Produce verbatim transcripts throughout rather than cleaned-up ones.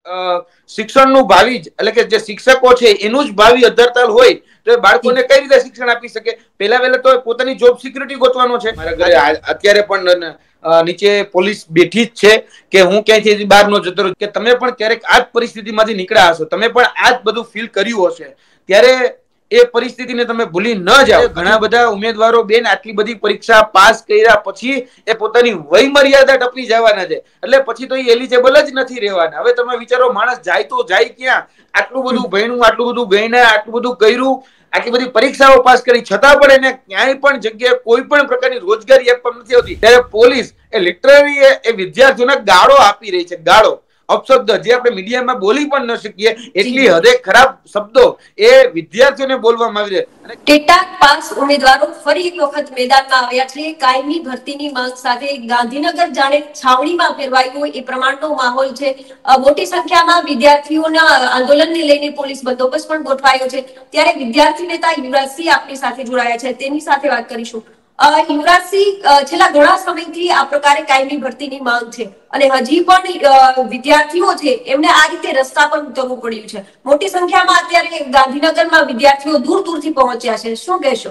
શિક્ષણનું ભાવિ જ એટલે કે જે શિક્ષકો છે એનું જ ભાવિ અધરતાલ હોય તો એ બાળકોને કઈ રીતે શિક્ષણ આપી શકે? પહેલા વહેલા તો પોતાની જોબ સિક્યુરિટી ગોતવાનો છે. મારા ઘરે અત્યારે પણ નીચે પોલીસ બેઠી જ છે કે હું ક્યાંયથી બહાર ન જતો રહું, કે તમે પણ ક્યારેક આ જ પરિસ્થિતિમાંથી નીકળ્યા હશો, તમે પણ આ જ બધું ફીલ કર્યું હશે, ત્યારે એ પરિસ્થિતિને તમે ભૂલી ન જાઓ. ઘણા બધા ઉમેદવારો બેન આટલી બધી પરીક્ષા પાસ કર્યા પછી એ પોતાની વય મર્યાદા ટપી જવાના છે, એટલે પછી તો એ એલિજિબલ જ નથી રહેવાના. હવે તમે વિચારો, માણસ જાય તો જાય ક્યાં? આટલું બધું ભણ્યું, આટલું બધું ગણ્યા, આટલું બધું કર્યું, આટલી બધી પરીક્ષાઓ પાસ કરી, છતાં પણ એને ક્યાંય પણ જગ્યાએ કોઈ પણ પ્રકારની રોજગારી આપવામાં નથી આવતી. ત્યારે પોલીસ એ લિટરલી એ વિદ્યાર્થીઓને ગાળો આપી રહી છે, ગાળો, અપશબ્દ જે આપણે મીડિયામાં બોલી પણ ન શકીએ એટલી હદે ખરાબ શબ્દો એ વિદ્યાર્થીઓને બોલવામાં આવી છે. ટેટાટ પાસ ઉમેદવારો ફરી એક વખત મેદાનમાં આવ્યા છે. કાયમી ભરતીની માંગ સાથે ગાંધીનગર જાણે છાવણીમાં ફેરવાયું હોય એ પ્રમાણનો માહોલ છે. મોટી સંખ્યામાં વિદ્યાર્થીઓના આંદોલનને લઈને પોલીસ બંદોબસ્ત પણ ગોઠવાયો છે. ત્યારે વિદ્યાર્થી નેતા યુવરાજસિંહ આપણી સાથે જોડાયા છે, તેની સાથે વાત કરીશું. યુવરાજસિંહ, છેલ્લા ઘણા સમયથી આ પ્રકારે કાયમી ભરતીની માંગ છે અને હજી પણ વિદ્યાર્થીઓ છે એમને આ રીતે રસ્તા પર ઉતરવું પડ્યું છે. મોટી સંખ્યામાં અત્યારે ગાંધીનગરમાં વિદ્યાર્થીઓ દૂર દૂરથી પહોંચ્યા છે, શું કહેશો?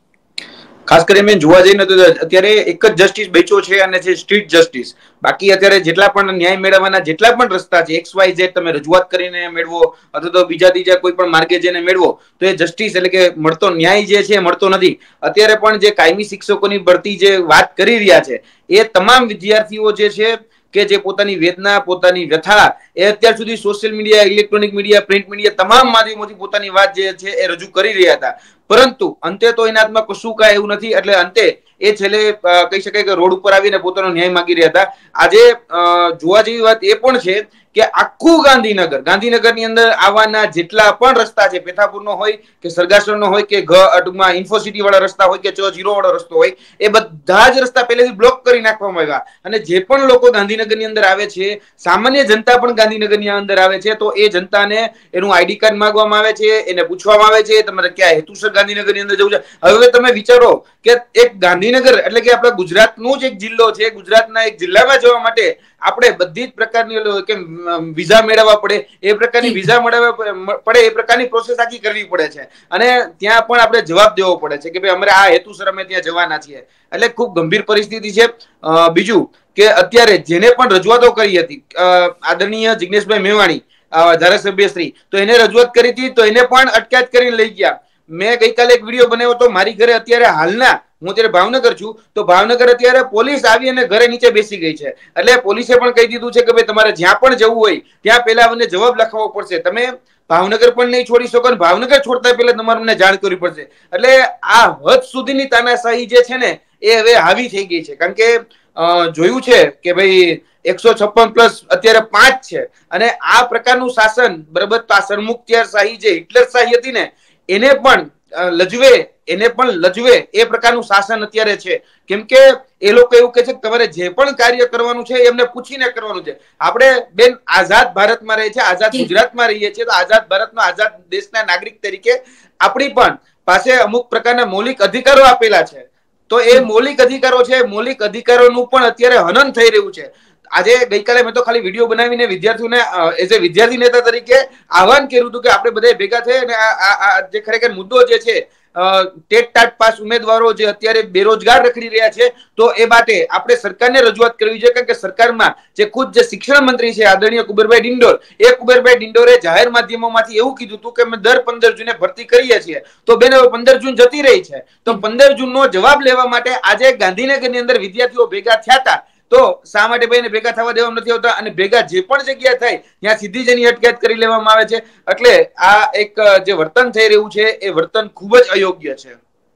ખાસ કરીને જોવા જઈને તો અત્યારે એક જ જસ્ટિસ બેચો છે અને છે સ્ટ્રીટ જસ્ટિસ. બાકી અત્યારે જેટલા પણ ન્યાય મેળવવાના જેટલા પણ રસ્તા છે, એક્સ વાય ઝેડ, તમે રજૂઆત કરીને મેળવો અથવા તો બીજા ત્રીજા કોઈ પણ માર્ગે જઈને મેળવો, તો એ જસ્ટિસ એટલે કે મળતો ન્યાય જે છે મળતો નથી. અત્યારે પણ જે કાયમી શિક્ષકોની ભરતી જે વાત કરી રહ્યા છે એ તમામ વિદ્યાર્થીઓ જે છે કે જે પોતાની વેદના, પોતાની વ્યથા એ અત્યાર સુધી social media, electronic media, print media તમામ માધ્યમોથી પોતાની વાત જે છે એ રજૂ કરી રહ્યા હતા. પરંતુ અંતે તો એના હાથમાં કશું કાંઈ એવું નથી, એટલે અંતે એ છેલ્લે કહી શકાય કે રોડ ઉપર આવીને પોતાનો ન્યાય માંગી રહ્યા હતા. આજે જોવા જેવી વાત એ પણ છે કે આખું ગાંધીનગર, ગાંધીનગરની અંદર આવવાના જેટલા પણ રસ્તા છે, પેથાપુરનો હોય કે સરગાસણનો હોય કે ટૂંકમાં ઇન્ફોસિટી વાળા રસ્તા હોય કે ચ જીરો વાળો રસ્તો હોય, એ બધા જ રસ્તા પહેલેથી બ્લોક કરી નાખવામાં આવ્યા. અને જે પણ લોકો ગાંધીનગરની અંદર આવે છે, સામાન્ય જનતા પણ ગાંધીનગરની અંદર આવે છે, તો એ જનતાને એનું આઈડી કાર્ડ માંગવામાં આવે છે, એને પૂછવામાં આવે છે તમારે ક્યાં હેતુસર ગાંધીનગરની અંદર જવું છે. હવે તમે વિચારો કે એક ગાંધીનગર એટલે કે આપણા ગુજરાતનું જ એક જિલ્લો છે, ગુજરાતના એક જિલ્લામાં જવા માટે આપણે બધી જ પ્રકારની કે વિઝા મેળવવા પડે, એ પ્રકારની વિઝા મેળવવા પડે એ પ્રકારની પ્રોસેસ આખી કરવી પડે છે. અને ત્યાં પણ આપણે જવાબ દેવો પડે છે કે ભાઈ અમારે આ હેતુસર અમે ત્યાં જવાના છીએ. એટલે ખૂબ ગંભીર પરિસ્થિતિ છે. બીજું કે અત્યારે જેને પણ રજૂઆતો કરી હતી, આદરણીય જિગ્નેશભાઈ મેવાણી ધારાસભ્ય શ્રી, તો એને રજૂઆત કરી હતી તો એને પણ અટકાયત કરીને લઈ ગયા. મેં ગઈકાલે એક વિડીયો બનાવ્યો હતો, મારી ઘરે અત્યારે હાલના હું અત્યારે ભાવનગર છું, તો ભાવનગર અત્યારે પોલીસ આવી અને ઘરે નીચે બેસી ગઈ છે. એટલે પોલીસે પણ કહી દીધું છે કે ભાઈ તમારે જ્યાં પણ જવું હોય ત્યાં પહેલા અમને જવાબ લખાવવો પડશે. તમે ભાવનગર પણ નહીં છોડી શકો, ભાવનગર છોડતા પહેલા તમારે અમને જાણ કરવી પડશે. એટલે આ હદ સુધીની તાનાશાહી જે છે ને એ હવે હાવી થઈ ગઈ છે. કારણ કે જોયું છે કે ભાઈ એકસો છપ્પન પ્લસ અત્યારે પાંચ છે, અને આ પ્રકારનું શાસન બરાબર, આ સરમુખત્યારશાહી જે હિટલરશાહી હતી ને એને પણ લજવે એને પણ લજવે એ પ્રકારનું શાસન અત્યારે છે. કેમ કે એ લોકો એવું કે છે કે તમારે જે પણ કાર્ય કરવાનું છે એમને પૂછીને કરવાનું છે. આપણે બેન આઝાદ ભારતમાં રહીએ છીએ, આઝાદ ગુજરાતમાં રહીએ છીએ, તો આઝાદ ભારતનો આઝાદ દેશના નાગરિક તરીકે આપણી પણ પાસે અમુક પ્રકારના મૌલિક અધિકારો આપેલા છે. તો એ મૌલિક અધિકારો છે, મૌલિક અધિકારોનું પણ અત્યારે હનન થઈ રહ્યું છે. આજે ગઈકાલે મેં તો ખાલી વિડીયો બનાવીને વિદ્યાર્થીઓને એઝ એ વિદ્યાર્થી નેતા તરીકે આહવાન કર્યું હતું કે આપણે બધા ભેગા થઈ અને આ જે ખરેખર મુદ્દો જે છે ટેટ ટાટ પાસ ઉમેદવારો જે અત્યારે બેરોજગાર રખડી રહ્યા છે, તો એ માટે આપણે સરકારને રજૂઆત કરવી જોઈએ. કારણ કે સરકારમાં જે ખુદ જે શિક્ષણ મંત્રી છે આદરણીય કુબેરભાઈ ડિંડોર, એ કુબેરભાઈ ડિંડોરે જાહેર માધ્યમોમાંથી એવું કીધું હતું કે અમે દર પંદર જૂને ભરતી કરીએ છીએ. તો બેન હવે પંદર જૂન જતી રહી છે, તો પંદર જૂન નો જવાબ લેવા માટે આજે ગાંધીનગરની અંદર વિદ્યાર્થીઓ ભેગા થયા હતા. તો શા માટે ભાઈને ભેગા થવા દેવામાં નથી આવતા? અને ભેગા જે પણ જગ્યા થાય ત્યાં સીધી જ એની અટકાયત કરી લેવામાં આવે છે. એટલે આ એક જે વર્તન થઈ રહ્યું છે એ વર્તન ખૂબ જ અયોગ્ય છે.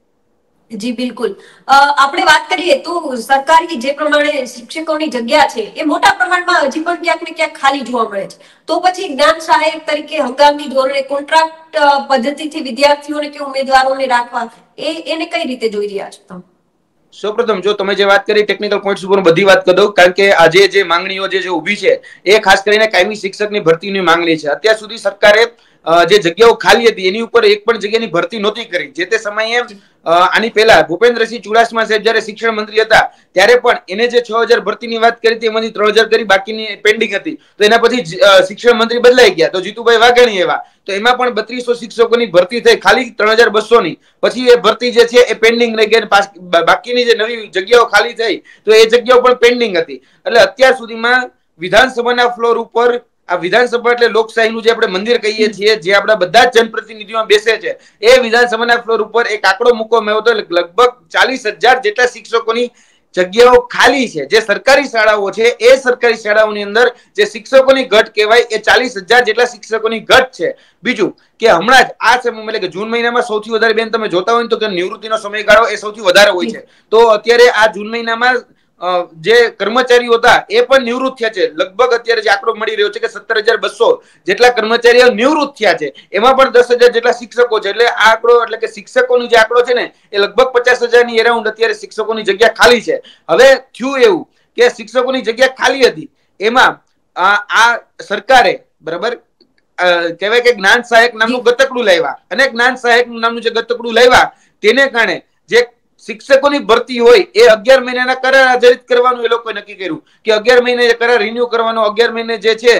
જી બિલકુલ. આપણે વાત કરીએ તો સરકારી જે પ્રમાણે શિક્ષકોની જગ્યા છે એ મોટા પ્રમાણમાં હજી પણ ક્યાંક ને ક્યાંક ખાલી જોવા મળે છે. તો પછી જ્ઞાન સહાયક તરીકે હંગામી ધોરણે કોન્ટ્રાક્ટ પદ્ધતિથી વિદ્યાર્થીઓને કે ઉમેદવારોને રાખવા, એ એને કઈ રીતે જોઈ રહ્યા છો તમે? સૌપ્રથમ જો તમે જે વાત કરી ટેકનિકલ પોઈન્ટ્સ ઉપર બધી વાત કરી દઉં. કારણ કે આજે જે માંગણીઓ જે ઉભી છે એ ખાસ કરીને કાયમી શિક્ષકની ભરતીની માંગણી છે. અત્યાર સુધી સરકારે જે જગ્યાઓ ખાલી હતી એની ઉપર એક પણ જગ્યાની ભરતી નહોતી કરી. જે તે સમયે આની પહેલા ભૂપેન્દ્રસિંહ ચુડાસમા સાહેબ જયારે શિક્ષણ મંત્રી હતા ત્યારે પણ એને જે છ હજાર ભરતીની વાત કરી હતી એમાંથી ત્રણ હજાર કરી બાકીની પેન્ડિંગ હતી. તો એના પછી શિક્ષણ મંત્રી બદલાઈ ગયા તો જીતુભાઈ વાઘાણી એવા તો એમાં પણ બત્રીસો શિક્ષકોની ભરતી થઈ ખાલી ત્રણ હજાર બસો ની. પછી એ ભરતી જે છે એ પેન્ડિંગ રહી ગઈ બાકીની જે નવી જગ્યાઓ ખાલી થઈ તો એ જગ્યાઓ પણ પેન્ડિંગ હતી. એટલે અત્યાર સુધીમાં વિધાનસભાના ફ્લોર ઉપર આ વિધાનસભા એટલે લોકશાહીનું જે આપણે મંદિર કહીએ છીએ જે આપણા બધા જ જનપ્રતિનિધિઓ બેસે છે એ વિધાનસભાના ફ્લોર ઉપર એક આંકડો મૂકવામાં આવ્યો હતો લગભગ ચાલીસ હજાર જેટલા શિક્ષકોની જગ્યાઓ ખાલી છે. જે સરકારી શાળાઓ છે એ સરકારી શાળાઓની અંદર જે શિક્ષકોની ઘટ કહેવાય એ ચાલીસ હજાર જેટલા શિક્ષકોની ઘટ છે. બીજું કે હમણાં જ આ સમય એટલે કે જૂન મહિનામાં સૌથી વધારે બેન તમે જોતા હોય તો કે નિવૃત્તિનો સમયગાળો એ સૌથી વધારે હોય છે. તો અત્યારે આ જૂન મહિનામાં જે કર્મચારીઓ હતા એ પણ નિવૃત્ત થયા છે. લગભગ અત્યારે જે આંકડો મળી રહ્યો છે કે સત્તર હજાર બસો જેટલા કર્મચારીઓ નિવૃત્ત થયા છે. એમાં પણ દસ હજાર જેટલા શિક્ષકો છે. એટલે આ આંકડો એટલે કે શિક્ષકોનો જે આંકડો છે ને એ લગભગ પચાસ હજાર ની એરાઉન્ડ અત્યારે શિક્ષકોની જગ્યા ખાલી છે. હવે થયું એવું કે શિક્ષકોની જગ્યા ખાલી હતી એમાં આ સરકારે બરાબર કહેવાય કે જ્ઞાન સહાયક નામનું ગતકડું લાવ્યા અને જ્ઞાન સહાયક નામનું જે ગતકડું લાવ્યા તેને કારણે જે શિક્ષકોની ભરતી હોય એ અગિયાર મહિનાના કરાર આધારિત કરવાનું એ લોકોએ નક્કી કર્યું કે અગિયાર મહિને કરાર રિન્યુ કરવાનો અગિયાર મહિને જે છે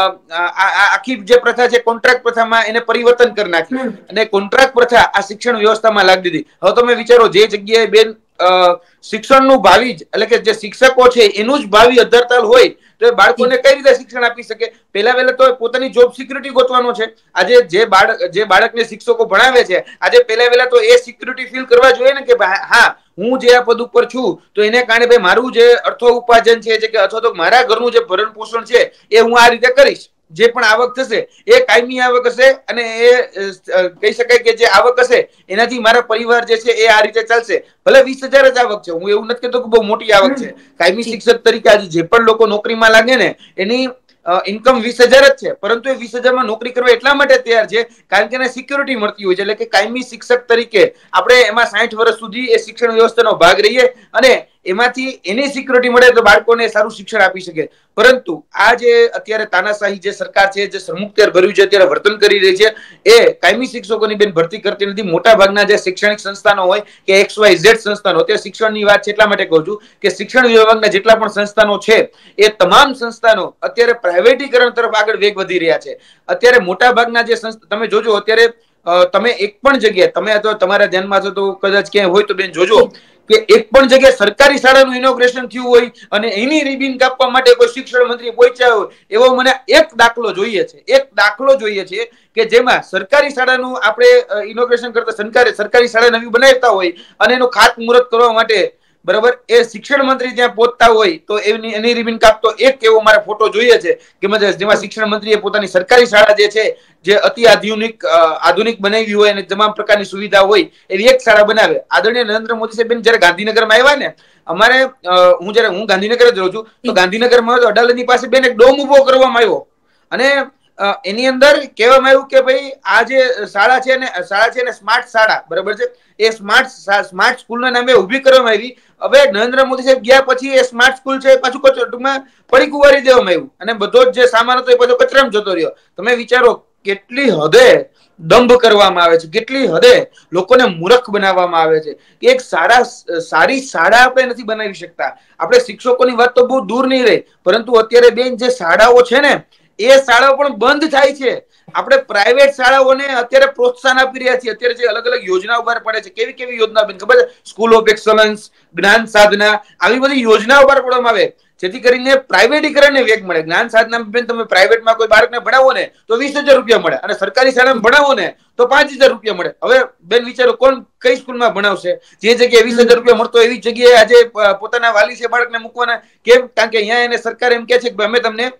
આખી જે પ્રથા છે કોન્ટ્રાક્ટ પ્રથામાં એને પરિવર્તન કરી નાખ્યું અને કોન્ટ્રાક્ટ પ્રથા આ શિક્ષણ વ્યવસ્થામાં લાગી દીધી. હવે તમે વિચારો જે જગ્યાએ બેન શિક્ષણનું ભાવિ જ એટલે કે જે શિક્ષકો છે એનું જ ભાવિ અધરતાલ હોય તો એ બાળકોને કઈ રીતે શિક્ષણ આપી શકે? પહેલા વહેલા તો પોતાની જોબ સિક્યુરિટી ગોતવાનો છે. આજે જે બાળક જે બાળકને શિક્ષકો ભણાવે છે આજે પહેલા વહેલા તો એ સિક્યુરિટી ફીલ કરવા જોઈએ ને કે હા હું જે આ પદ ઉપર છું તો એને કારણે ભાઈ મારું જે અર્થો ઉપાર્જન છે કે અથવા તો મારા ઘરનું જે ભરણ પોષણ છે એ હું આ રીતે કરીશ. જે પણ આવક થશે એ કાયમી આવક હશે અને એ કહી શકાય કે જે આવક હશે એનાથી મારા પરિવાર જે છે એ આ રીતે ચાલશે. ભલે વીસ હજાર જ આવક છે હું એવું નથી કહેતો કે બહુ મોટી આવક છે. કાયમી શિક્ષક તરીકે આજે જે પણ લોકો નોકરીમાં લાગે ને એની ઇન્કમ વીસ હજાર જ છે પરંતુ એ વીસ હજારમાં નોકરી કરવા એટલા માટે તૈયાર છે કારણ કે એને સિક્યોરિટી મળતી હોય છે. એટલે કે કાયમી શિક્ષક તરીકે આપણે એમાં સાઠ વર્ષ સુધી એ શિક્ષણ વ્યવસ્થાનો ભાગ રહીએ અને એમાંથી એની સિક્યોરિટી મળે તો બાળકોને સારું શિક્ષણ આપી શકે. પરંતુ આ જે અત્યારે તાનાશાહી જે સરકાર છે જે સરમુખત્યાર ભર્યું છે અત્યારે વર્તન કરી રહી છે એ કાયમી શિક્ષકોની બેન ભરતી કરતી નથી. મોટા ભાગના જે શૈક્ષણિક સંસ્થાનો હોય કે એક્સ વાય ઝેડ સંસ્થાનો અત્યારે શિક્ષણની વાત છે એટલા માટે કહું છું કે શિક્ષણ વિભાગના જેટલા પણ સંસ્થાનો છે એ તમામ સંસ્થાનો અત્યારે પ્રાઇવેટીકરણ તરફ આગળ વેગ વધી રહ્યા છે. અત્યારે મોટા ભાગના જે તમે જોજો અત્યારે તમે એક પણ જગ્યાએ તમે અથવા તમારા ધ્યાનમાં છો તો કદાચ ક્યાંય હોય તો બેન જોજો કે એક પણ જગ્યાએ સરકારી શાળાનું ઇનોગ્રેશન થયું હોય અને એની રિબિન કાપવા માટે કોઈ શિક્ષણ મંત્રી પહોંચ્યા હોય એવો મને એક દાખલો જોઈએ છે. એક દાખલો જોઈએ છે કે જેમાં સરકારી શાળાનું આપણે ઇનોગ્રેશન કરતા સરકારે સરકારી શાળા નવી બનાવતા હોય અને એનું ખાતમુહૂર્ત કરવા માટે બરાબર એ શિક્ષણ મંત્રી ત્યાં પહોંચતા હોય તો એની એની રિબિન કાપતો એક એવો મારે ફોટો જોઈએ છે કે જેમાં શિક્ષણ મંત્રીએ પોતાની સરકારી શાળા જે છે જે અતિ આધુનિક આધુનિક બનાવી હોય અને તમામ પ્રકારની સુવિધા હોય એવી એક શાળા બનાવે. આદરણીય નરેન્દ્ર મોદી સાહેબ જયારે ગાંધીનગરમાં આવ્યા ને અમારે હું જયારે હું ગાંધીનગર જ રહું છું તો ગાંધીનગરમાં અડાલજની પાસે બેન એક ડોમ ઉભો કરવામાં આવ્યો અને એની અંદર કહેવામાં આવ્યું કે ભાઈ આ જે શાળા છે ને શાળા છે ને સ્માર્ટ શાળા બરાબર છે એ સ્માર્ટ સ્માર્ટ સ્કૂલના નામે ઉભી કરવામાં આવી. હવે નરેન્દ્ર મોદી સાહેબ ગયા પછી એ સ્માર્ટ સ્કૂલ છે પાછું ટૂંકમાં પડી કુંવારી દેવામાં આવ્યું અને બધો જ જે સામાન હતો એ બધો કચરામાં જતો રહ્યો. તમે વિચારો કેટલી હદે દંભ કરવામાં આવે છે, કેટલી હદે લોકોને મૂર્ખ બનાવવામાં આવે છે. એક સારા સારી શાળા આપણે નથી બનાવી શકતા. આપણે શિક્ષકોની વાત તો બહુ દૂર નહીં રહે પરંતુ અત્યારે બેન જે શાળાઓ છે ને એ શાળાઓ પણ બંધ થાય છે. આપણે પ્રાઇવેટ શાળાઓને અત્યારે પ્રોત્સાહન આપી રહ્યા છીએ. અત્યારે જે અલગ અલગ યોજનાઓ બહાર પડે છે કેવી કેવી યોજના બેન ખબર છે? સ્કૂલ ઓફ એક્સલન્સ, જ્ઞાન સાધના આવી બધી યોજનાઓ બહાર પાડવામાં આવે જેથી કરીને પ્રાઇવેટીકરણને વેગ મળે. જ્ઞાન સાધના બેન તમે પ્રાઇવેટમાં કોઈ બાળકને ભણાવો ને તો વીસ હજાર રૂપિયા મળે અને સરકારી શાળામાં ભણાવો ને તો પાંચ હજાર રૂપિયા મળે. હવે બેન વિચારો કોણ કઈ સ્કૂલમાં ભણાવશે? જે જગ્યાએ વીસ હજાર રૂપિયા મળતો એવી જગ્યાએ આજે પોતાના વાલી છે બાળકને મૂકવાના કેમ? કારણ કે અહીંયા એને સરકાર એમ કે છે કે અમે તમને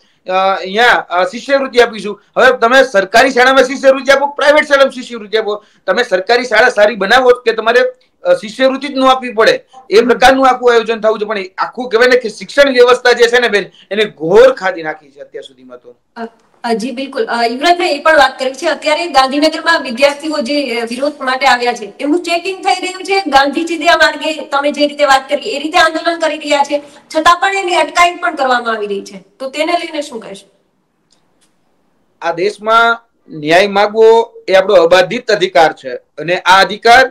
અહીંયા શિષ્યવૃત્તિ આપીશું. હવે તમે સરકારી શાળામાં શિષ્યવૃત્તિ આપો, પ્રાઇવેટ શાળામાં શિષ્યવૃત્તિ આપો. તમે સરકારી શાળા સારી બનાવો કે તમારે શિષ્યવૃત્તિ જ ન આપવી પડે એ પ્રકારનું આખું આયોજન થવું છે. પણ આખું કહેવાય ને કે શિક્ષણ વ્યવસ્થા જે છે ને બેન એને ઘોર ખાધી નાખી છે અત્યાર સુધીમાં તો. જી બિલકુલ. યુવરાજભાઈ એ પણ વાત કરી છે અત્યારે ગાંધીનગરમાં વિદ્યાર્થીઓ જે વિરોધ માટે આવ્યા છે એમનું ચેકિંગ થઈ રહ્યું છે. ગાંધીજી માર્ગે તમે જે રીતે વાત કરી એ રીતે આંદોલન કરી રહ્યા છે છતાં પણ એની અટકાયત પણ કરવામાં આવી રહી છે. તો તેને લઈને શું કહેશો? આ દેશમાં ન્યાય માંગવો એ આપણો અબાધિત અધિકાર છે અને આ અધિકાર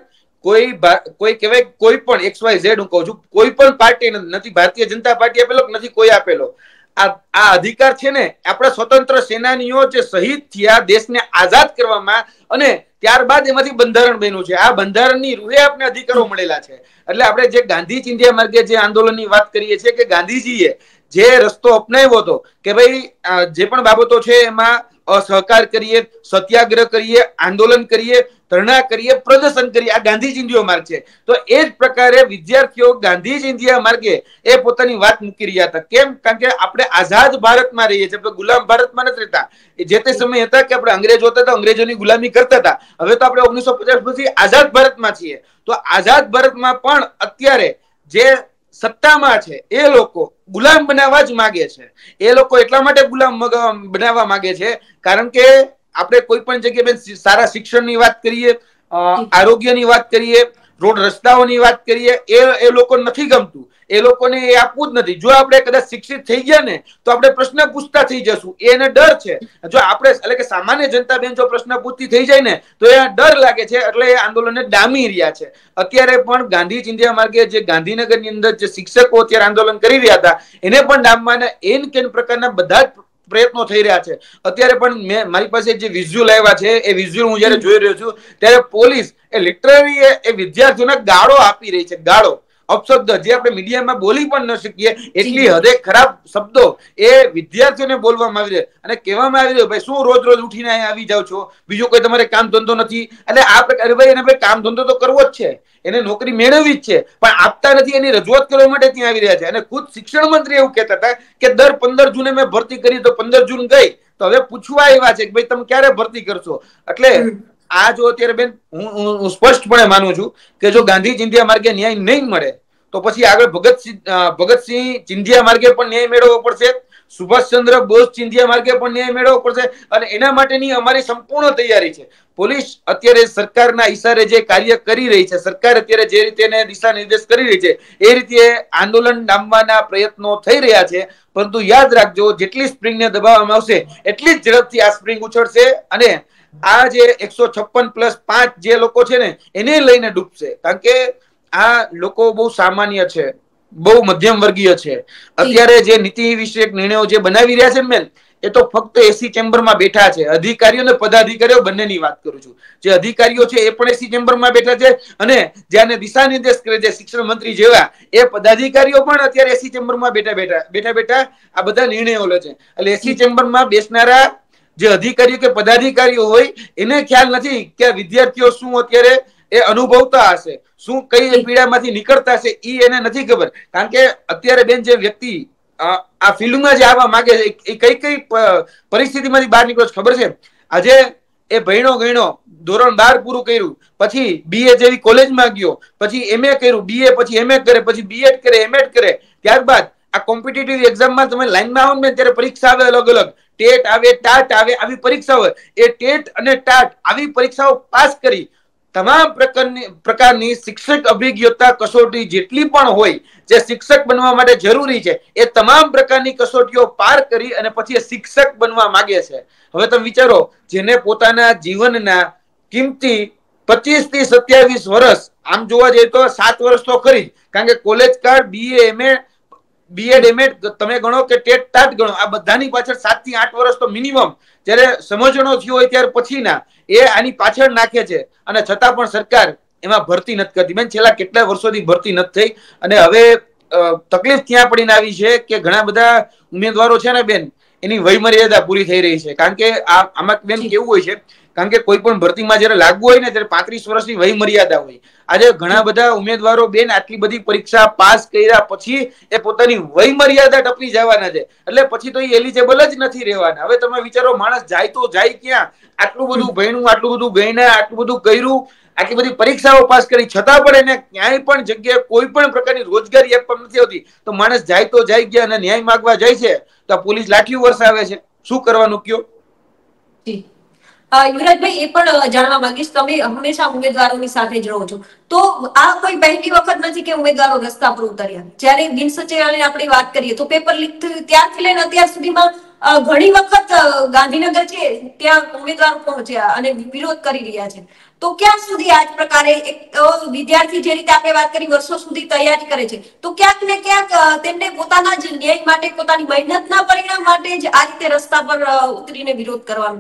કોઈ કોઈ કહેવાય કોઈ પણ એક્સ વાય ઝેડ હું કહું છું, કોઈ પણ પાર્ટી નથી ભારતીય જનતા પાર્ટી આપેલો નથી કોઈ આપેલો. આ આ અધિકાર છે ને આપણા સ્વતંત્ર સેનાનીઓ જે શહીદ થયા દેશને આઝાદ કરવામાં, અને ત્યારબાદ એમાંથી બંધારણ બન્યું છે. આ બંધારણની રૂહે આપણે અધિકારો મળેલા છે. એટલે આપણે જે ગાંધી ચિંધ્યા માર્ગે જે આંદોલનની વાત કરીએ છીએ કે ગાંધીજીએ જે રસ્તો અપનાવ્યો હતો કે ભાઈ જે પણ બાબતો છે એમાં અસહકાર કરીએ, સત્યાગ્રહ કરીએ, આંદોલન કરીએ, ધરણા કરીએ, પ્રદર્શન કરીએ, આ ગાંધી ચિંધ્યો માર્ગ છે. તો એ જ પ્રકારે વિદ્યાર્થીઓ ગાંધી ચિંધ્યા માર્ગે એ પોતાની વાત મૂકી રહ્યા હતા. કેમ? કારણ કે આપણે આઝાદ ભારતમાં રહીએ છીએ, ગુલામ ભારતમાં નથી રહેતા. જે તે સમય હતા કે આપણે અંગ્રેજો હતા તો અંગ્રેજોની ગુલામી કરતા હતા. હવે તો આપણે ઓગણીસો પચાસ પછી આઝાદ ભારતમાં છીએ. તો આઝાદ ભારતમાં પણ અત્યારે જે સત્તામાં છે એ લોકો ગુલામ બનાવવા જ માંગે છે. એ લોકો એટલા માટે ગુલામ બનાવવા માંગે છે કારણ કે આપણે કોઈ પણ જગ્યાએ સારા શિક્ષણની વાત કરીએ, આરોગ્યની વાત કરીએ, રોડ રસ્તાઓની વાત કરીએ, એ એ લોકો નથી ગમતું. એ લોકોને એ આપવું જ નથી. જો આપણે કદાચ શિક્ષિત થઈ ગયા ને તો આપણે પ્રશ્ન પૂછતા થઈ જશું, એને ડર છે. જો આપણે એટલે કે સામાન્ય જનતા બેન જો પ્રશ્ન પૂછતી થઈ જાય ને તો એ ડર લાગે છે, એટલે એ આંદોલનને ડામી રહ્યા છે. અત્યારે પણ ગાંધી ચિંધ્યા માર્ગે જે ગાંધીનગરની અંદર જે શિક્ષકો અત્યારે આંદોલન કરી રહ્યા હતા એને પણ ડામવાના એન કેન પ્રકારના બધા જ પ્રયત્નો થઈ રહ્યા છે. અત્યારે પણ મેં મારી પાસે જે વિઝ્યુઅલ આવ્યા છે એ વિઝ્યુઅલ હું જયારે જોઈ રહ્યો છું ત્યારે પોલીસ એ લિટરલી એ વિદ્યાર્થીઓને ગાળો આપી રહી છે. ગાળો, અપશબ્દ જે આપણે મીડિયામાં બોલી પણ ન શકીએ એટલી હદે ખરાબ શબ્દો એ વિદ્યાર્થીઓને બોલવામાં આવી રહ્યા અને કહેવામાં આવી રહ્યું ભાઈ શું રોજ રોજ ઉઠીને અહીંયા આવી જાવ છો, બીજું કોઈ તમારે કામ ધંધો નથી. એટલે આ પ્રકારે ભાઈ એને ભાઈ કામ ધંધો તો કરવો જ છે, એને નોકરી મેળવવી જ છે, પણ આપતા નથી એની રજૂઆત કરવા માટે ત્યાં આવી રહ્યા છે. અને ખુદ શિક્ષણ મંત્રી એવું કહેતા હતા કે દર પંદર જૂને મેં ભરતી કરી તો પંદર જૂન ગઈ તો હવે પૂછવા આવ્યા છે કે ભાઈ તમે ક્યારે ભરતી કરશો. એટલે આ જો અત્યારે બેન હું સ્પષ્ટપણે માનું છું કે જો ગાંધી ચિંધ્યા માર્ગે ન્યાય નહીં મળે તો પછી આગળ ભગતસિંહ ભગતસિંહ ચિંધ્યા માર્ગે પણ ન્યાય મેળવવો પડશે, સુભાષચંદ્ર બોઝ ચિંધ્યા માર્ગે પણ ન્યાય મેળવવો પડશે. અને એના માટેની અમારી સંપૂર્ણ તૈયારી છે. પોલીસ અત્યારે સરકારના ઈશારે જે કાર્ય કરી રહી છે, સરકાર અત્યારે જે રીતે દિશા નિર્દેશ કરી રહી છે એ રીતે આંદોલન ડામવાના પ્રયત્નો થઈ રહ્યા છે. પરંતુ યાદ રાખજો જેટલી સ્પ્રિંગને દબાવવામાં આવશે એટલી જ ઝડપથી આ સ્પ્રિંગ ઉછળશે અને આ જે એકસો છપ્પન પ્લસ પાંચ જે લોકો છે ને એને લઈને ડૂબશે. કારણ કે આ લોકો બહુ સામાન્ય છે, બહુ મધ્યમ વર્ગીય છે. અત્યારે જે નીતિ વિષયક નિર્ણયો જે બનાવી રહ્યા છે ને બેન એ તો ફક્ત એસી ચેમ્બરમાં બેઠા છે. અધિકારીઓ અને પદાધિકારીઓ બંનેની વાત કરું છું. જે અધિકારીઓ છે એ પણ એસી ચેમ્બરમાં બેઠા છે અને જેને દિશા નિર્દેશ કરે છે શિક્ષણ મંત્રી જેવા એ પદાધિકારીઓ પણ અત્યારે એસી ચેમ્બરમાં બેઠા બેઠા બેઠા બેઠા આ બધા નિર્ણયો લે છે. એટલે એસી ચેમ્બરમાં બેસનારા જે અધિકારીઓ કે પદાધિકારીઓ હોય એને ખ્યાલ નથી કે વિદ્યાર્થીઓ શું અત્યારે એ અનુભવતા હશે, શું કઈ પીડામાંથી નીકળતા હશે એ એને નથી ખબર. કારણ કે અત્યારે બેન જે વ્યક્તિ આ ફિલ્ડમાં જે આવવા માંગે છે એ કઈ કઈ પરિસ્થિતિમાંથી બહાર નીકળે ખબર છે? આજે એ ભણ્યો ગણ્યો, ધોરણ બાર પૂરું કર્યું, પછી બીએ જેવી કોલેજમાં ગયો, પછી એમએ કર્યું, બીએ પછી એમએ કરે, પછી બીએડ કરે, એમએડ કરે, ત્યારબાદ આ કોમ્પિટિટિવ એક્ઝામમાં તમે લાઈનમાં આવો ને ત્યારે પરીક્ષા આવે અલગ અલગ, ટેટ આવે, ટાટ આવે, આવી પરીક્ષા હોય. એ ટેટ અને ટાટ આવી પરીક્ષાઓ પાસ કરી તમામ પ્રકારની પ્રકારની શિક્ષક અભિજ્ઞતા કસોટી જેટલી પણ હોય જે શિક્ષક બનવા માટે જરૂરી છે એ તમામ પ્રકારની કસોટીઓ પાર કરી અને પછી શિક્ષક બનવા માંગે છે. હવે તમે વિચારો જેને પોતાના જીવનના કિંમતી પચીસ થી સત્યાવીસ વર્ષ, આમ જોવા જઈએ તો સાત વર્ષ તો ખરી, કારણ કે કોલેજ કાળ, બીએ, એમએ, બીએડ, એમએડ તમે ગણો કે ટેટ ટાટ ગણો, આ બધાની પાછળ સાત થી આઠ વર્ષ તો મિનિમમ જયારે સમજણો થયો હોય ત્યાર પછીના એ આની પાછળ નાખે છે. અને છતાં પણ સરકાર એમાં ભરતી નથી કરતી. બેન છેલ્લા કેટલા વર્ષોથી ભરતી નથી થઈ અને હવે તકલીફ ત્યાં પડીને આવી છે કે ઘણા બધા ઉમેદવારો છે ને બેન એની વય મર્યાદા પૂરી થઈ રહી છે. કારણ કે આ આમાં બેન કેવું હોય છે, કારણ કે કોઈ પણ ભરતીમાં જયારે લાગવું હોય ને ત્યારે પાંત્રીસ વર્ષની વય મર્યાદા હોય. આજે ઘણા બધા ઉમેદવારો બેન આટલી બધી પરીક્ષા પાસ કર્યા પછી એ પોતાની વય મર્યાદા ટપી જવાના છે, એટલે પછી તો એ એલિજિબલ જ નથી રહેવાના. હવે તમે વિચારો માણસ જાય તો જાય ક્યાં? આટલું બધું ભણ્યું, આટલું બધું ગણ્યા, આટલું બધું કર્યું, આટલી બધી પરીક્ષાઓ પાસ કરી, છતાં પણ એને ક્યાંય પણ જગ્યાએ કોઈ પણ પ્રકારની રોજગારી આપવામાં નથી આવતી. તો માણસ જાય તો જાય ગયા અને ન્યાય માંગવા જાય છે તો પોલીસ લાઠીઓ વરસાવે છે. શું કરવાનું કયો? યુવરાજભાઈ, એ પણ જાણવા માંગીશ, તમે હંમેશા ઉમેદવારોની સાથે જ રહો છો, તો આ કોઈ પહેલી વખત નથી કે ઉમેદવારો રસ્તા પર ઉતર્યા. જ્યારે બિન સચિવાલયની આપણે વાત કરીએ તો પેપર લીક થયું ત્યારથી લઈને અત્યાર સુધીમાં ઘણી વખત ગાંધીનગર છે ત્યાં ઉમેદવારો પહોંચ્યા અને વિરોધ કરી રહ્યા છે. તો ક્યાં સુધી આ જ પ્રકારે એક વિદ્યાર્થી જે રીતે આપણે વાત કરી વર્ષો સુધી તૈયારી કરે છે, તો ક્યાંક ને ક્યાંક તેમને પોતાના જ ન્યાય માટે, પોતાની મહેનતના પરિણામ માટે જ આ રીતે રસ્તા પર ઉતરીને વિરોધ કરવાનો?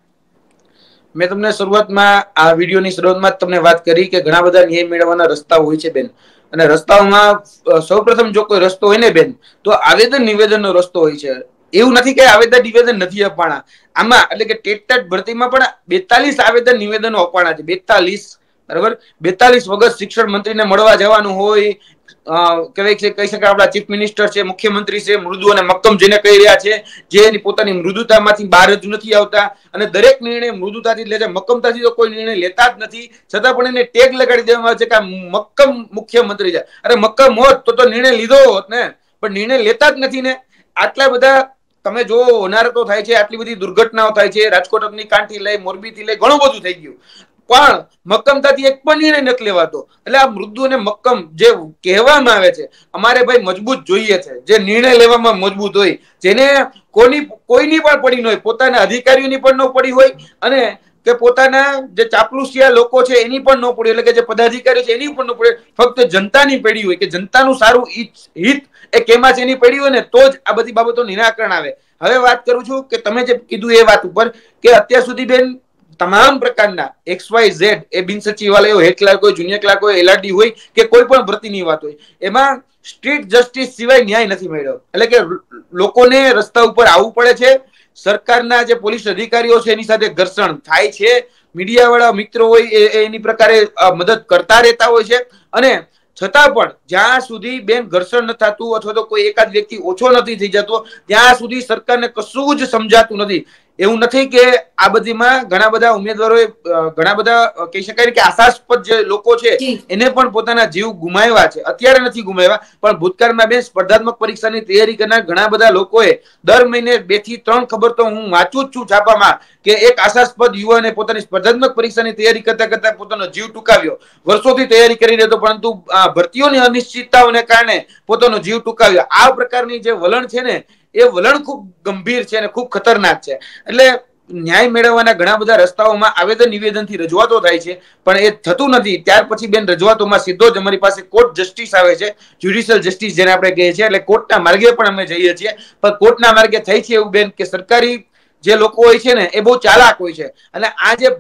મેં તમને શરૂઆતમાં આ વિડીયોની શરૂઆતમાં જ તમને વાત કરી કે ઘણા બધા ન્યાય મેળવવાના રસ્તા હોય છે બેન. અને રસ્તાઓમાં સૌપ્રથમ જો કોઈ રસ્તો હોય ને બેન, તો આવેદન નિવેદનનો રસ્તો હોય છે. એવું નથી કે આવેદન નિવેદન નથી અપાણા. આમાં એટલે કે ટેટ ભરતીમાં પણ બેતાલીસ આવેદન નિવેદનો અપાણા છે. બેતાલીસ, બરાબર. બેતાલીસ વગર શિક્ષણ મંત્રીને મળવા જવાનું હોય. કહેવાય છે, કહી શકાય આપણા ચીફ મિનિસ્ટર છે, મુખ્યમંત્રી છે, મૃદુ અને મક્કમ જેને કહી રહ્યા છે, જે એની પોતાની મૃદુતામાંથી બહાર જ નથી આવતા અને દરેક નિર્ણય મૃદુતાથી લે છે, મક્કમતાથી તો કોઈ નિર્ણય લેતા જ નથી. છતાં પણ એને ટેગ લગાડી દેવામાં આવે છે કે આ મક્કમ મુખ્યમંત્રી છે. અરે મક્કમ હોત તો તો નિર્ણય લીધો હોત ને, પણ નિર્ણય લેતા જ નથી ને. આટલા બધા તમે જો હોનારતો થાય છે, આટલી બધી દુર્ઘટનાઓ થાય છે, રાજકોટ અગ્નિકાંડ થી લઈ, મોરબી થી લઈ, ઘણું બધું થઈ ગયું, પણ મક્કમતાથી એક પણ નિર્ણય નથી લેવાતો. એટલે આ મૃદુ અને મક્કમ જે કહેવામાં આવે છે, અમારે ભાઈ મજબૂત જોઈએ છે, જે નિર્ણય લેવામાં મજબૂત હોય, જેને કોની કોઈની પણ પડી ન હોય, પોતાના અધિકારીઓની પણ ન પડી હોય અને કે પોતાના જે ચાપલુસિયા લોકો છે એની પણ ન પડી, એટલે કે જે પદાધિકારીઓ છે એની પણ ન પડે, ફક્ત જનતાની પડી હોય કે જનતાનું સારું હિત એ કેમાં છે એની પડી હોય ને તો જ આ બધી બાબતો નિરાકરણ આવે. હવે વાત કરું છું કે તમે જે કીધું એ વાત ઉપર કે અત્યાર સુધી બેન તમામ પ્રકારના એક્સ વાય ઝેડ એ બિન સચિવાલયો, હેડ ક્લાર્ક હોય, જુનિયર ક્લાર્ક હોય, એલઆરડી હોય કે કોઈ પણ ભરતીની વાત હોય, એમાં સ્ટ્રીટ જસ્ટિસ સિવાય ન્યાય નથી મળ્યો. એટલે કે લોકોને રસ્તા ઉપર આવવું પડે છે. સરકારના જે પોલીસ અધિકારીઓ છે એની સાથે ઘર્ષણ થાય છે. મીડિયા વાળા મિત્રો હોય એ એની પ્રકારે મદદ કરતા રહેતા હોય છે. અને છતાં પણ જ્યાં સુધી બેન ઘર્ષણ ન થતું અથવા તો કોઈ એકાદ વ્યક્તિ ઓછો નથી થઈ જતો, ત્યાં સુધી સરકારને કશું જ સમજાતું નથી. એવું નથી કે આ બધીમાં ઘણા બધા ઉમેદવારોએ ઘણા બધા કહી શકાય કે આશાસ્પદ જે લોકો છે જી એને પણ પોતાના જીવ ગુમાવ્યા છે. અત્યારે નથી ગુમાવ્યા, પણ ભૂતકાળમાં બે સ્પર્ધાત્મક પરીક્ષાની તૈયારી કરનાર ઘણા બધા લોકોએ દર મહિને બે થી ત્રણ ખબર તો હું વાંચું જ છું છાપામાં કે એક આશાસ્પદ યુવાને પોતાની સ્પર્ધાત્મક પરીક્ષાની તૈયારી કરતા કરતા પોતાનો જીવ ટૂંકાવ્યો. વર્ષોથી તૈયારી કરી રહેતો, પરંતુ ભરતીઓની અનિશ્ચિતતાઓને કારણે પોતાનો જીવ ટૂંકાવ્યો. આ પ્રકારની જે વલણ છે ને એ વલણ ખૂબ ગંભીર છે અને ખૂબ ખતરનાક છે. એટલે ન્યાય મેળવવાના ઘણા બધા રસ્તાઓમાં આવેદન નિવેદન થી રજૂઆતો થાય છે, પણ એ થતું નથી. ત્યાર પછી બેન રજૂઆતોમાં સીધો જ અમારી પાસે કોર્ટ જસ્ટિસ આવે છે, જ્યુડિશિયલ જસ્ટિસ જેને આપણે કહીએ છીએ. એટલે કોર્ટના માર્ગે પણ અમે જઈએ છીએ, પણ કોર્ટના માર્ગે થાય છે એવું બેન કે સરકારી જે લોકો હોય છે ને એ બહુ ચાલાક હોય છે. અને આ જે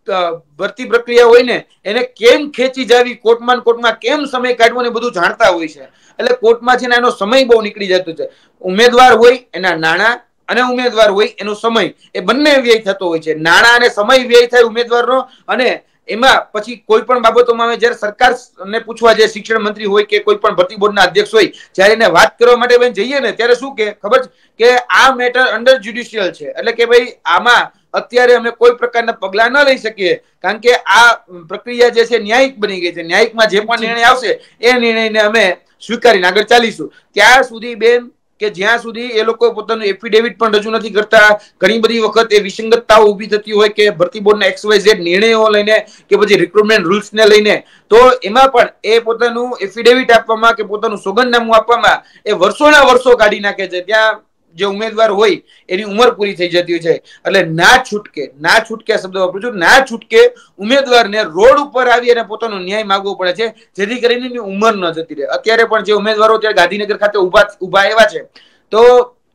ભરતી પ્રક્રિયા હોય ને એને કેમ ખેંચી જાવી, કોર્ટમાં કોર્ટમાં કેમ સમય કાઢવો ને બધું જાણતા હોય છે. એટલે કોર્ટમાં છે ને એનો સમય બહુ નીકળી જતો છે. ઉમેદવાર હોય એના નાણાં અને ઉમેદવાર હોય એનો સમય, એ બંને વ્યય થતો હોય છે. નાણાં અને સમય વ્યય થાય ઉમેદવારનો, અને એમાં પછી કોઈ પણ બાબતોમાં આવે જયારે સરકારને પૂછવા જે શિક્ષણ મંત્રી હોય કે કોઈ પણ ભરતી બોર્ડના અધ્યક્ષ હોય, જયારે એને વાત કરવા માટે બેન જઈએ ને ત્યારે શું કે ખબર છે કે આ મેટર અંડર જ્યુડિશિયલ છે. એટલે કે ભાઈ આમાં અત્યારે અમે કોઈ પ્રકારના પગલા ન લઈ શકીએ, કારણ કે આ પ્રક્રિયા જે છે ન્યાયિક બની ગઈ છે. ન્યાયિકમાં જે પણ જી નિર્ણય આવશે એ નિર્ણયને અમે સ્વીકારીને આગળ ચાલીશું. ત્યાં સુધી બેન કે જ્યાં સુધી એ લોકો પોતાનું એફિડેવિટ પણ રજૂ નથી કરતા, ઘણી બધી વખત એ વિસંગતતાઓ ઉભી થતી હોય કે ભરતી બોર્ડના એક્સ વાય ઝેડ નિર્ણયો લઈને કે પછી રિક્રુટમેન્ટ રૂલ્સને લઈને, તો એમાં પણ એ પોતાનું એફિડેવિટ આપવામાં કે પોતાનું સોગંદનામું આપવામાં એ વર્ષોના વર્ષો કાઢી નાખે છે. ત્યાં જે ઉમેદવાર હોય એની ઉંમર પૂરી થઈ જતી હોય છે. એટલે ના છૂટકે, ના છૂટકે શબ્દ વાપરું છું, ના છૂટકે ઉમેદવારને રોડ ઉપર આવી અને પોતાનો ન્યાય માંગવો પડે છે, જેથી કરીને એની ઉંમર ન જતી રહે. અત્યારે પણ જે ઉમેદવારો અત્યારે ગાંધીનગર ખાતે ઉભા ઉભા આવ્યા છે, તો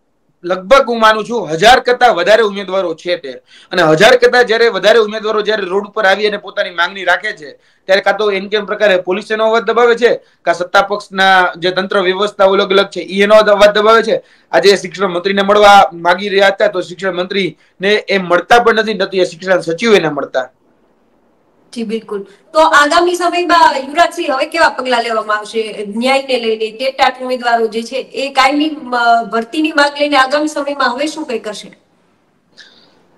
લગભગ હું માનું છું હજાર કરતા વધારે ઉમેદવારો છે તે, અને હજાર કરતા જયારે વધારે ઉમેદવારો જયારે રોડ ઉપર આવી અને પોતાની માંગણી રાખે છે, ત્યારે કાં તો એમ કેમ પ્રકારે પોલીસ એનો અવાજ દબાવે છે, કા સત્તા પક્ષના જે તંત્ર વ્યવસ્થા અલગ અલગ છે એનો અવાજ દબાવે છે. આજે શિક્ષણ મંત્રીને મળવા માંગી રહ્યા હતા, તો શિક્ષણ મંત્રી ને એ મળતા પણ નથી, નથી એ શિક્ષણ સચિવ એને મળતા. જી બિલકુલ. તો આગામી સમયમાં યુવરાજસિંહ હવે કેવા પગલા લેવામાં આવશે ન્યાયને લઈને? ટેટ ઉમેદવારો જે છે એ કાયમી ભરતીની માંગ લઈને આગામી સમયમાં હવે શું કઈ કરશે?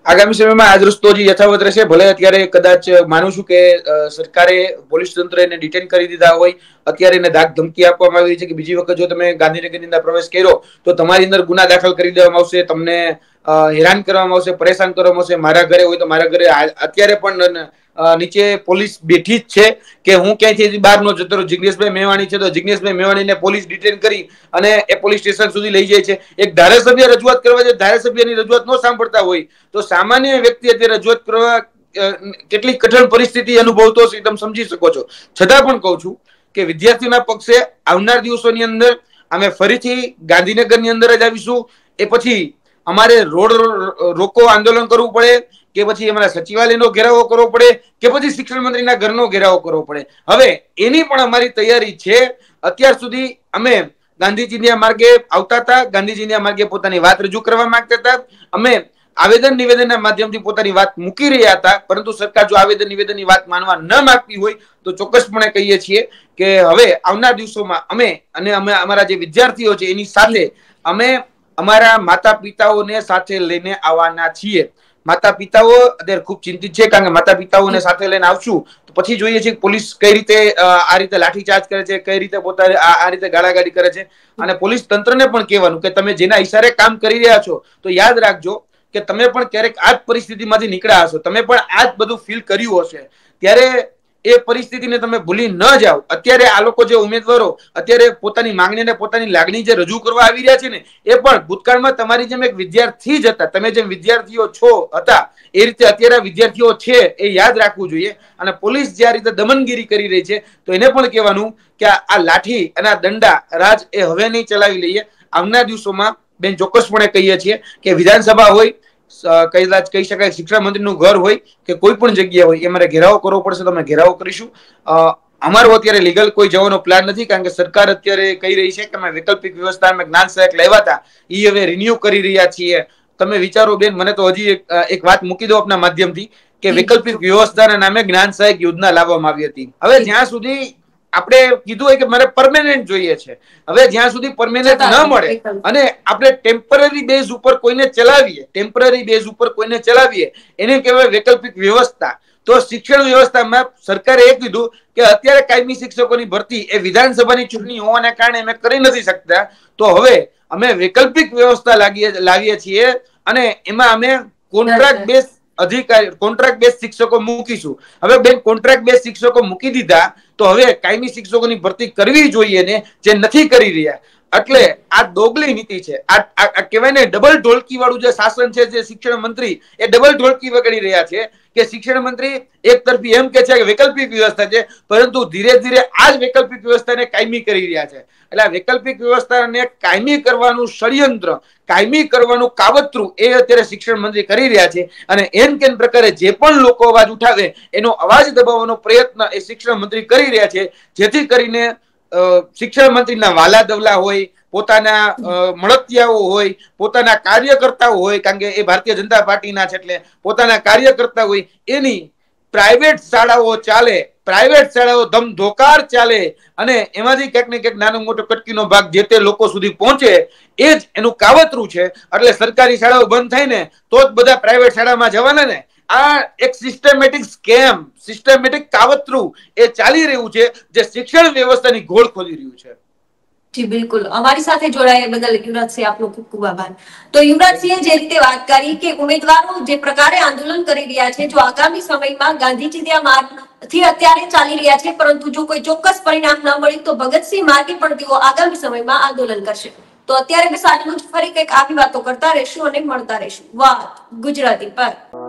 આગામી સમયમાં આજ રસ્તો જે યથાવત રહેશે. ભલે અત્યારે કદાચ માનું છું કે સરકારે પોલીસ તંત્ર એને ડિટેન કરી દીધા હોય, અત્યારે એને ધાક ધમકી આપવામાં આવી છે કે બીજી વખત જો તમે ગાંધીનગરની અંદર પ્રવેશ કર્યો તો તમારી અંદર ગુના દાખલ કરી દેવામાં આવશે, તમને હેરાન કરવામાં આવશે, પરેશાન કરવામાં આવશે. મારા ઘરે હોય તો મારા ઘરે અત્યારે પણ નીચે પોલીસ બેઠી જ છે કે હું ક્યાંયથી બહાર નો જતો રહું. જિગ્નેશભાઈ મેવાણી છે તો જિગ્નેશભાઈ મેવાણીને પોલીસ ડિટેન કરી અને એ પોલીસ સ્ટેશન સુધી લઈ જાય છે. એક ધારાસભ્ય રજૂઆત કરવા જાય, ધારાસભ્યની રજૂઆત ન સાંભળતા હોય તો સામાન્ય વ્યક્તિ અત્યારે રજૂઆત કરવા કેટલી કઠણ પરિસ્થિતિ અનુભવતો હશે તમે સમજી શકો છો. છતાં પણ કહું છું કે વિદ્યાર્થીઓના પક્ષે આવનાર દિવસોની અંદર અમે ફરીથી ગાંધીનગરની અંદર જ આવીશું. એ પછી અમારે રોડ રોકો આંદોલન કરવું પડે કે પછી અમારા સચિવાલયનો ઘેરાવો કરવો પડે કે પછી શિક્ષણ મંત્રીના ઘરનો ઘેરાવો કરવો પડે, હવે એની પણ અમારી તૈયારી છે. અત્યાર સુધી અમે ગાંધીજીના માર્ગે આવતા હતા, ગાંધીજીના માર્ગે પોતાની વાત રજૂ કરવા માંગતા હતા, અમે આવેદન નિવેદનના માધ્યમથી પોતાની વાત મૂકી રહ્યા હતા. પરંતુ સરકાર જો આવેદન નિવેદનની વાત માનવા ન માંગતી હોય તો ચોક્કસપણે કહીએ છીએ કે હવે આવનાર દિવસોમાં અમે અને અમે અમારા જે વિદ્યાર્થીઓ છે એની સાથે અમે અમારા માતા પિતાઓને સાથે લઈને આવવાના છીએ. માતા પિતાઓ અત્યારે ખૂબ ચિંતિત છે કારણ કે માતા પિતાઓને સાથે લઈને આવશું તો પછી જોઈએ છે પોલીસ કઈ રીતે આ રીતે લાઠીચાર્જ કરે છે, કઈ રીતે પોતાને આ રીતે ગાળાગાડી કરે છે. અને પોલીસ તંત્રને પણ કહેવાનું કે તમે જેના ઈશારે કામ કરી રહ્યા છો તો યાદ રાખજો કે તમે પણ ક્યારેક આ જ પરિસ્થિતિમાંથી નીકળ્યા હશો, તમે પણ આ જ બધું ફીલ કર્યું હશે. ત્યારે એ પરિસ્થિતિને તમે ભૂલી ન જાઓ. અત્યારે આ લોકો જે ઉમેદવારો અત્યારે પોતાની માંગણીને પોતાની લાગણી જે રજૂ કરવા આવી રહ્યા છે ને એ પણ ભૂતકાળમાં તમારી જેમ એક વિદ્યાર્થી જ હતા. તમે જેમ વિદ્યાર્થીઓ છો હતા એ રીતે અત્યારે વિદ્યાર્થીઓ છે એ યાદ રાખવું જોઈએ. અને પોલીસ જે આ રીતે દમનગીરી કરી રહી છે તો એને પણ કહેવાનું કે આ લાઠી અને આ દંડા રાજ એ હવે નહીં ચલાવી લઈએ. આવનાર દિવસોમાં બેન ચોક્કસપણે કહીએ છીએ કે વિધાનસભા હોય, કદાચ કહી શકાય શિક્ષણ મંત્રીનું ઘર હોય કે કોઈ પણ જગ્યા હોય એ મારે ઘેરાવો કરવો પડશે તો અમે ઘેરાવો કરીશું. અમારો અત્યારે લીગલ કોઈ જવાનો પ્લાન નથી કારણ કે સરકાર અત્યારે કહી રહી છે કે અમે વૈકલ્પિક વ્યવસ્થા અમે જ્ઞાન સહાયક લાવ્યા હતા એ હવે રિન્યુ કરી રહ્યા છીએ. તમે વિચારો બેન, મને તો હજી એક વાત મૂકી દો આપના માધ્યમથી કે વૈકલ્પિક વ્યવસ્થાના નામે જ્ઞાન સહાયક યોજના લાવવામાં આવી હતી. હવે જ્યાં સુધી આપણે કીધું હોય કે મારે પરમેનન્ટ જોઈએ છે, હવે જ્યાં સુધી પરમેનન્ટ ન મળે અને આપણે ટેમ્પરરી બેઝ ઉપર કોઈને ચલાવીએ ટેમ્પરરી બેઝ ઉપર કોઈને ચલાવીએ એને કહેવાય વૈકલ્પિક વ્યવસ્થા. તો શિક્ષણ વ્યવસ્થામાં સરકારે એ કીધું કે અત્યારે કાયમી શિક્ષકોની ભરતી એ વિધાનસભાની ચૂંટણી હોવાને કારણે અમે કરી નથી શકતા, તો હવે અમે વૈકલ્પિક વ્યવસ્થા લાવીએ લાવીએ છીએ અને એમાં અમે કોન્ટ્રાક્ટ બેઝ અધિકારી કોન્ટ્રાક્ટ બેઝ શિક્ષકો મૂકીશું. હવે બેન કોન્ટ્રાક્ટ બેઝ શિક્ષકો મૂકી દીધા તો હવે કાયમી શિક્ષકોની ભરતી કરવી જોઈએ ને જે નથી કરી રહ્યા. એટલે આ દોગલી નીતિ છે. આ કહેવાય ને ડબલ ઢોલકી વાળું જે શાસન છે જે શિક્ષણ મંત્રી એ ડબલ ઢોલકી વગાડી રહ્યા છે કે શિક્ષણ મંત્રી એક તરફી એમ કે છે કે વૈકલ્પિક વ્યવસ્થા છે પરંતુ ધીરે ધીરે આ જ વૈકલ્પિક વ્યવસ્થાને કાયમી કરી રહ્યા છે. એટલે આ વૈકલ્પિક વ્યવસ્થાને કાયમી કરવાનું ષડયંત્ર, કાયમી કરવાનું કાવતરું એ અત્યારે શિક્ષણ મંત્રી કરી રહ્યા છે. અને એન કેન પ્રકારે જે પણ લોકો અવાજ ઉઠાવે એનો અવાજ દબાવવાનો પ્રયત્ન એ શિક્ષણ મંત્રી કરી રહ્યા છે જેથી કરીને શિક્ષણ મંત્રીના વાલા દવલા હોય, પોતાના મળતિયાઓ હોય, પોતાના કાર્યકર્તાઓ હોય, કારણ કે એ ભારતીય જનતા પાર્ટીના છે એટલે પોતાના કાર્યકર્તા હોય એની પ્રાઇવેટ શાળાઓ ચાલે, પ્રાઇવેટ શાળાઓ ધમધોકાર ચાલે અને એમાંથી ક્યાંક ને ક્યાંક નાનો મોટો કટકીનો ભાગ જે તે લોકો સુધી પહોંચે એ જ એનું કાવતરું છે. એટલે સરકારી શાળાઓ બંધ થાય ને તો જ બધા પ્રાઇવેટ શાળામાં જવાના ને. આ એક સિસ્ટમેટિક સ્કેમ, સિસ્ટમેટિક કાવતરું એ ચાલી રહ્યું છે જે શિક્ષણ વ્યવસ્થાની ઘોળ ખોલી રહ્યું છે. જી બિલકુલ, અમારી સાથે જોડાયા બદલ યુવરાજસિંહ આપનો ખૂબ ખૂબ આભાર. તો યુવરાજસિંહે જે રીતે વાત કરી કે ઉમેદવારો જે પ્રકારે આંદોલન કરી રહ્યા છે જો આગામી સમયમાં ગાંધીજીના માર્ગથી અત્યારે ચાલી રહ્યા છે પરંતુ જો કોઈ ચોક્કસ પરિણામ ન મળે તો ભગતસિંહ માર્ગે પણ તેઓ આગામી સમયમાં આંદોલન કરશે. તો અત્યારે બસ આટલું જ. ફરી કંઈક આવી વાતો કરતા રહેશું અને મળતા રહેશું વાત ગુજરાતી પર.